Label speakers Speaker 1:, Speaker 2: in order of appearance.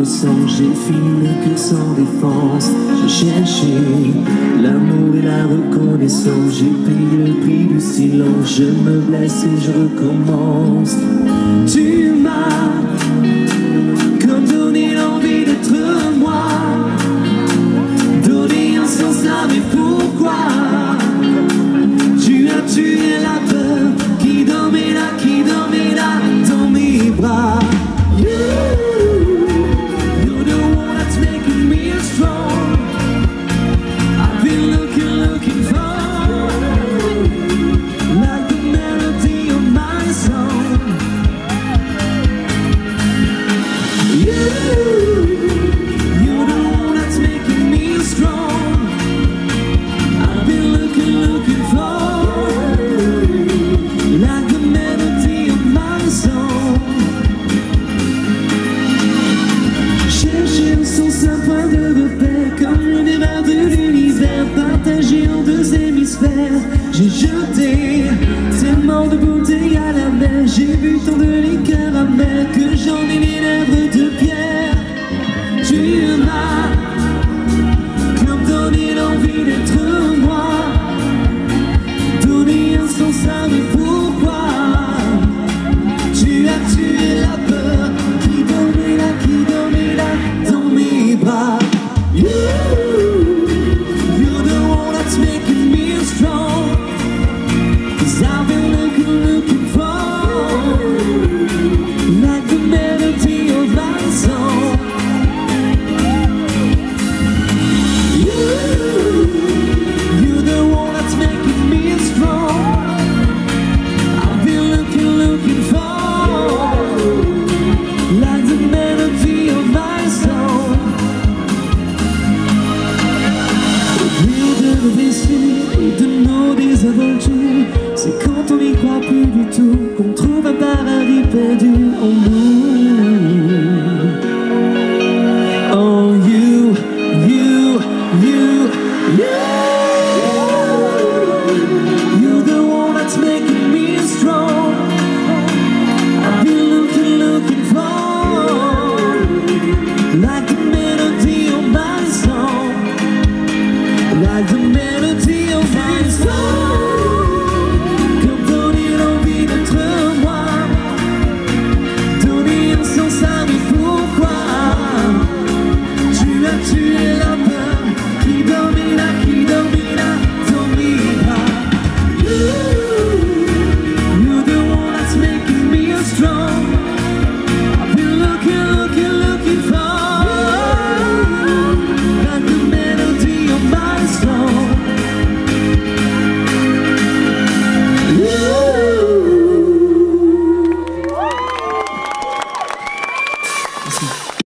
Speaker 1: innocent, j'ai fini le cœur sans défense. J'ai cherché l'amour et la reconnaissance, j'ai payé le prix du silence. Je me blesse et je recommence. Tu m'as comme donné l'envie d'être moi, donné un sens à mais pourquoi. Tu as tué la peur qui dormait là dans mes bras. You're the one that's making me strong. I've been looking for, like the melody of my song. You're the one that's making me strong. I've been looking for, like the melody of my song. Chercher le sens, un point de repère, comme le débat de l'univers, partagé en deux hémisphères. J'ai jeté tellement de bouteilles à la mer, j'ai bu tant de liqueurs amères que j'en ai les lèvres de pierre. Tu m'as comme donné l'envie d'être moi, donné un sens à mes pourquoi. Tu as tué la peur qui dormait là dans mes bras. You're the one that's making me strong. 'Cause I've been looking for, like the melody of my song. You're the one that's making me strong. I've been looking for, like the melody of my song. Au milieu de nos blessures et de nos désaventures, c'est quand on n'y croit plus du tout qu'on trouve un paradis perdu en nous.